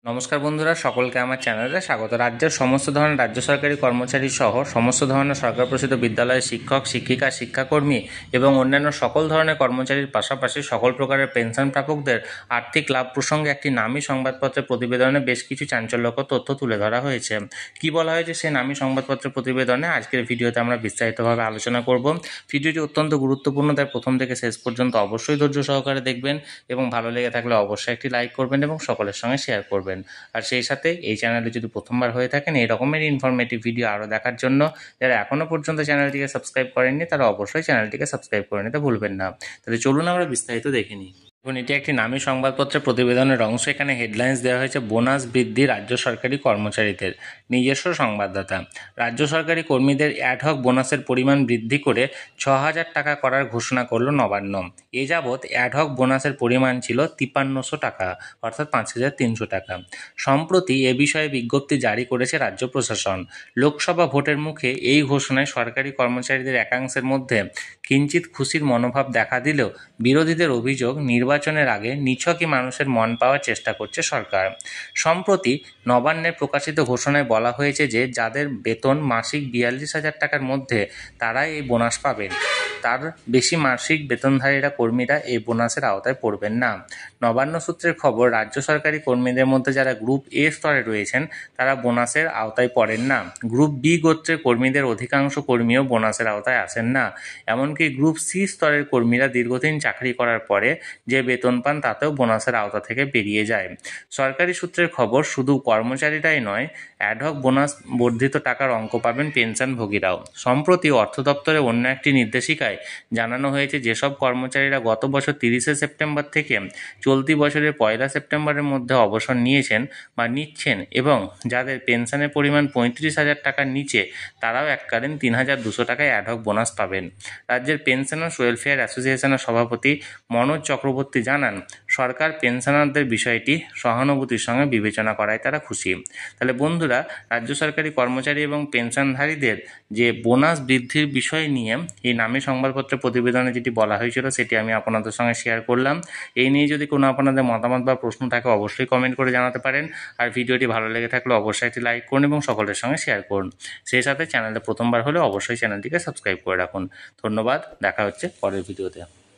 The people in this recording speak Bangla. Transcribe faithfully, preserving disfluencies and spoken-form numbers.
নমস্কার বন্ধুরা, সকলকে আমার চ্যানেলে স্বাগত। রাজ্যের সমস্ত ধরনের রাজ্য সরকারি কর্মচারী সহ সমস্ত ধরনের সরকার প্রসূত বিদ্যালয়ের শিক্ষক, শিক্ষিকা, শিক্ষাকর্মী এবং অন্যান্য সকল ধরনের কর্মচারীর পাশাপাশি সকল প্রকারের পেনশন প্রাপকদের আর্থিক লাভ প্রসঙ্গে একটি নামী সংবাদপত্রের প্রতিবেদনে বেশ কিছু চাঞ্চল্যকর তথ্য তুলে ধরা হয়েছে। কি বলা হয়েছে সেই নামী সংবাদপত্রের প্রতিবেদনে আজকের ভিডিওতে আমরা বিস্তারিতভাবে আলোচনা করব। ভিডিওটি অত্যন্ত গুরুত্বপূর্ণ, তাই প্রথম থেকে শেষ পর্যন্ত অবশ্যই ধৈর্য সহকারে দেখবেন এবং ভালো লেগে থাকলে অবশ্যই একটি লাইক করবেন এবং সকলের সঙ্গে শেয়ার করবেন। আর সেই সাথে এই চ্যানেলে যদি প্রথমবার হয়ে থাকেন এই রকমের ইনফরমেটিভ ভিডিও আরও দেখার জন্য যারা এখনও পর্যন্ত চ্যানেলটিকে সাবস্ক্রাইব করেননি তারা অবশ্যই চ্যানেলটিকে সাবস্ক্রাইব করে নিতে ভুলবেন না। তাহলে চলুন আমরা বিস্তারিত দেখে নিই। এখন এটি একটি নামী সংবাদপত্রের প্রতিবেদনের অংশ। এখানে হেডলাইন্স দেওয়া হয়েছে বোনাস বৃদ্ধি রাজ্য সরকারি কর্মচারীদের। নিজস্ব সংবাদদাতা, রাজ্য সরকারি কর্মীদের অ্যাডহক বোনাসের পরিমাণ বৃদ্ধি করে ছ হাজার টাকা করার ঘোষণা করল নবান্ন। এ যাবৎ অ্যাডহক বোনাসের পরিমাণ ছিল তিপ্পান্নশো টাকা, অর্থাৎ পাঁচ হাজার তিনশো টাকা। সম্প্রতি এ বিষয়ে বিজ্ঞপ্তি জারি করেছে রাজ্য প্রশাসন। লোকসভা ভোটের মুখে এই ঘোষণায় সরকারি কর্মচারীদের একাংশের মধ্যে কিঞ্চিত খুশির মনোভাব দেখা দিলেও বিরোধীদের অভিযোগ নির্বাচনের আগে নিছকই মানুষের মন পাওয়ার চেষ্টা করছে সরকার। সম্প্রতি নবান্নের প্রকাশিত ঘোষণায় বলা হয়েছে যে যাদের বেতন মাসিক বিয়াল্লিশ হাজার টাকার মধ্যে তারাই এই বোনাস পাবেন, তার বেশি মাসিক বেতনধারীরা কর্মীরা এই বোনাসের আওতায় পড়বেন না। নবান্ন সূত্রের খবর, রাজ্য সরকারি কর্মীদের মধ্যে যারা গ্রুপ এ স্তরে রয়েছেন তারা বোনাসের আওতায় পড়েন না। গ্রুপ বি গোত্রের কর্মীদের অধিকাংশ কর্মীও বোনাসের আওতায় আসেন না। এমনকি গ্রুপ সি স্তরের কর্মীরা দীর্ঘদিন চাকরি করার পরে যে বেতন পান তাতেও বোনাসের আওতা থেকে বেরিয়ে যায়। সরকারি সূত্রের খবর, শুধু কর্মচারীরাই নয়, অ্যাডহক বোনাস বর্ধিত টাকার অঙ্ক পাবেন পেনশনভোগীরাও। সম্প্রতি অর্থ দপ্তরের অন্য একটি নির্দেশিকায় জানানো হয়েছে যেসব কর্মচারীরা গত বছর তিরিশে সেপ্টেম্বর থেকে চলতি বছরের পয়লা সেপ্টেম্বরের মধ্যে অবসর নিয়েছেন বা নিচ্ছেন এবং যাদের পেনশনের পরিমাণ পঁয়ত্রিশ হাজার টাকার নিচে, তারাও এককালীন তিন হাজার দুশো টাকায় অ্যাডহক বোনাস পাবেন। রাজ্যের পেনশনার্স ওয়েলফেয়ার অ্যাসোসিয়েশনের সভাপতি মনোজ চক্রবর্তী জানান, সরকার পেনশনারদের বিষয়টি সহানুভূতির সঙ্গে বিবেচনা করায় তারা খুশি। তাহলে বন্ধুরা, রাজ্য সরকারি কর্মচারী এবং পেনশনধারীদের যে বোনাস বৃদ্ধির বিষয় নিয়ে এই নামী সংবাদপত্রের প্রতিবেদনে যেটি বলা হয়েছিল সেটি আমি আপনাদের সঙ্গে শেয়ার করলাম। এই নিয়ে যদি কোনো আপনাদের মতামত বা প্রশ্ন থাকে অবশ্যই কমেন্ট করে জানাতে পারেন। আর ভিডিওটি ভালো লেগে থাকলে অবশ্যই একটি লাইক করুন এবং সকলের সঙ্গে শেয়ার করুন। সেই সাথে চ্যানেলে প্রথমবার হলে অবশ্যই চ্যানেলটিকে সাবস্ক্রাইব করে রাখুন। ধন্যবাদ, দেখা হচ্ছে পরের ভিডিওতে।